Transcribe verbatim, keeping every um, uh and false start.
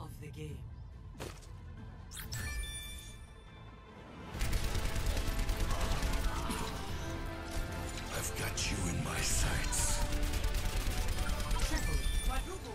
of the game. I've got you in my sights. Triple, quadruple